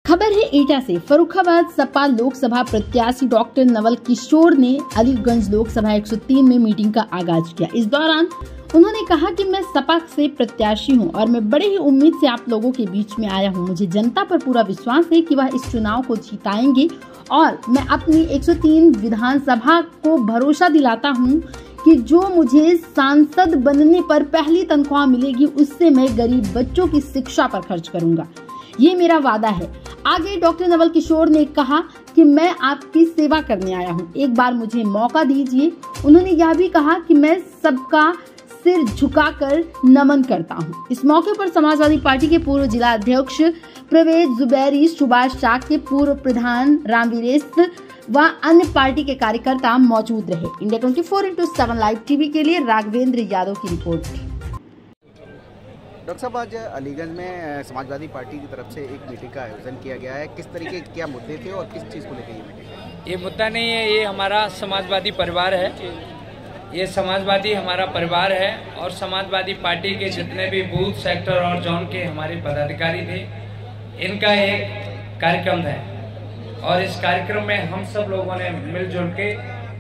खबर है एटा से। फर्रुखाबाद सपा लोकसभा प्रत्याशी डॉक्टर नवल किशोर ने अलीगंज लोकसभा 103 में मीटिंग का आगाज किया। इस दौरान उन्होंने कहा कि मैं सपा से प्रत्याशी हूं और मैं बड़े ही उम्मीद से आप लोगों के बीच में आया हूं। मुझे जनता पर पूरा विश्वास है कि वह इस चुनाव को जीताएंगे और मैं अपनी 103 विधानसभा को भरोसा दिलाता हूं कि जो मुझे सांसद बनने पर पहली तनख्वाह मिलेगी उससे मैं गरीब बच्चों की शिक्षा पर खर्च करूंगा। ये मेरा वादा है। आगे डॉक्टर नवल किशोर ने कहा कि मैं आपकी सेवा करने आया हूं, एक बार मुझे मौका दीजिए। उन्होंने यह भी कहा कि मैं सबका सिर झुकाकर नमन करता हूं। इस मौके पर समाजवादी पार्टी के पूर्व जिला अध्यक्ष प्रवेश जुबैरी, सुभाष शाह के पूर्व प्रधान रामवीरेश व अन्य पार्टी के कार्यकर्ता मौजूद रहे। इंडिया 24/7 लाइव टीवी के लिए राघवेंद्र यादव की रिपोर्ट। डॉक्टर साहब, आज अलीगंज में समाजवादी पार्टी की तरफ से एक मीटिंग का आयोजन किया गया है। किस तरीके क्या मुद्दे थे और किस चीज़ को लेकर ये मीटिंग है? ये मुद्दा नहीं है, ये हमारा समाजवादी परिवार है। ये समाजवादी हमारा परिवार है और समाजवादी पार्टी के जितने भी बूथ, सेक्टर और जोन के हमारे पदाधिकारी थे, इनका एक कार्यक्रम है और इस कार्यक्रम में हम सब लोगों ने मिलजुल के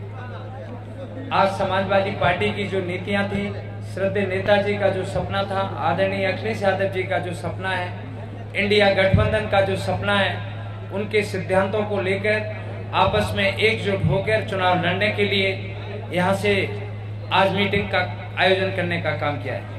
आज समाजवादी पार्टी की जो नीतियां थी, श्रद्धेय नेताजी का जो सपना था, आदरणीय अखिलेश यादव जी का जो सपना है, इंडिया गठबंधन का जो सपना है, उनके सिद्धांतों को लेकर आपस में एकजुट होकर चुनाव लड़ने के लिए यहाँ से आज मीटिंग का आयोजन करने का काम किया है।